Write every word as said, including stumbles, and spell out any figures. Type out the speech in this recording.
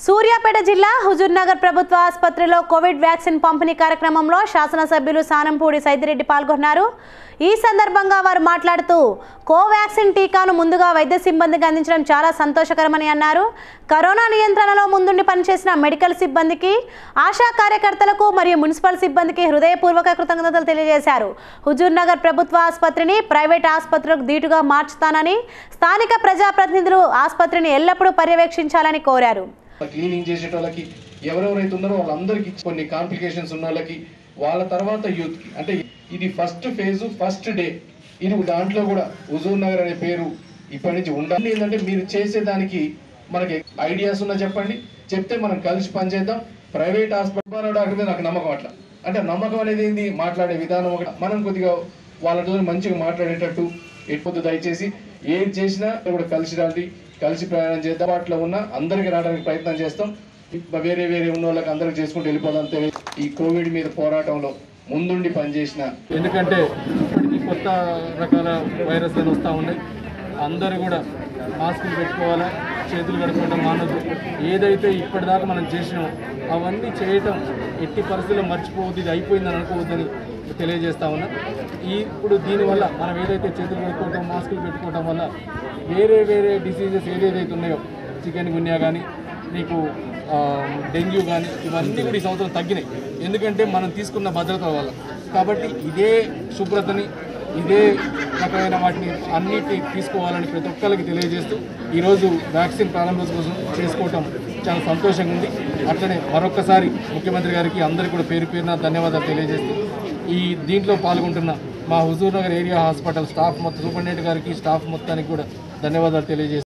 సూర్యాపేట జిల్లా హుజూర్నగర్ ప్రభుత్వ ఆసుపత్రిలో కోవిడ్ వ్యాక్సిన్ పంపిణీ కార్యక్రమంలో శాసనసభ్యులు సానంపూడి సైదిరెడ్డి పాల్గొన్నారు। ఈ సందర్భంగా వారు మాట్లాడుతూ కోవాక్సిన్ టీకాను ముందుగా వైద్య సిబ్బందికి అందించడం చాలా సంతోషకరమని అన్నారు। కరోనా నియంత్రణలో ముందుండి పనిచేసిన మెడికల్ సిబ్బందికి, ఆశా కార్యకర్తలకు మరియు మున్సిపల్ సిబ్బందికి హృదయపూర్వక కృతజ్ఞతలు తెలియజేశారు। హుజూర్నగర్ ప్రభుత్వ ఆసుపత్రిని ప్రైవేట్ ఆసుపత్రులకు దీటుగా మార్చుతానని, స్థానిక ప్రజాప్రతినిధులు ఆసుపత్రిని ఎల్లప్పుడూ పర్యవేక్షించాలని కోరారు। క్లీనింగ్ చేసేటోళ్ళకి ఎవరెవరైతే ఉన్నారో వాళ్ళందరికీ కొన్ని కాంప్లికేషన్స్ ఉన్న వాళ్ళకి వాళ్ళ తర్వాత యూత్ కి అంటే ఇది ఫస్ట్ ఫేజ్ ఫస్ట్ డే ఇది దాంట్లో కూడా హుజూర్నగర్ అనే పేరు ఇప్పటి నుంచి ఉండాలి। ఏంటంటే మీరు చేసేదానికి మనకి ఐడియాస్ ఉన్నా చెప్పండి, చెప్తే మనం కలిసి పనిచేద్దాం। ప్రైవేట్ హాస్పిటల్ డాక్టర్ మీద నాకు నమ్మకం అట్లా అంటే నమ్మకం అనేది ఏంది మాట్లాడే విధానం ఒకటి మనం కొద్దిగా వాళ్ళతో మంచిగా మాట్లాడేటట్టు ఎప్పుడు దయచేసి ఏది చేసినా కూడా కలిసి రండి, కలిసి ప్రయాణం చేద్దాం। వాటిలో ఉన్న అందరికి రావడానికి ప్రయత్నం చేస్తాం। వేరే వేరే ఉన్న వాళ్ళకి అందరికి చేసుకుంటూ వెళ్ళిపోదాం। ఈ కోవిడ్ మీద పోరాటంలో ముందుండి పనిచేసిన ఎందుకంటే ఇప్పటికీ కొత్త రకాల వైరస్లు వస్తూ ఉన్నాయి, అందరూ కూడా మాస్కులు పెట్టుకోవాలా, చేతులు కడుక్కోవడం మానదు। ఏదైతే ఇప్పటిదాకా మనం చేసినామో అవన్నీ చేయటం ఎట్టి పరిస్థితుల్లో మర్చిపోవద్దు, ఇది అయిపోయిందని అనుకోవద్దని తెలియజేస్తా ఉన్నా। ఈ ఇప్పుడు దీనివల్ల మనం ఏదైతే చేతులు కడుక్కోవటం మాస్కులు పెట్టుకోవటం వల్ల వేరే వేరే డిసీజెస్ ఏదైతే ఉన్నాయో చికెన్ గున్యా కానీ నీకు డెంగ్యూ కానీ ఇవన్నీ కూడా ఈ సంవత్సరం తగ్గినాయి, ఎందుకంటే మనం తీసుకున్న భద్రత వల్ల। కాబట్టి ఇదే శుభ్రతని ఇదే రకమైన వాటిని అన్నిటి తీసుకోవాలని ప్రతి ఒక్కరికి తెలియజేస్తూ ఈరోజు వ్యాక్సిన్ ప్రారంభోత్సవం చేసుకోవటం చాలా సంతోషంగా ఉంది। అట్లనే మరొకసారి ముఖ్యమంత్రి గారికి అందరికీ కూడా పేరు పేరున ధన్యవాదాలు తెలియజేస్తూ ఈ దీంట్లో పాల్గొంటున్న మా హుజూర్నగర్ ఏరియా హాస్పిటల్ స్టాఫ్ మొత్తం సూపరింటెండెంట్ గారికి స్టాఫ్ మొత్తానికి కూడా ధన్యవాదాలు తెలియజేస్తూ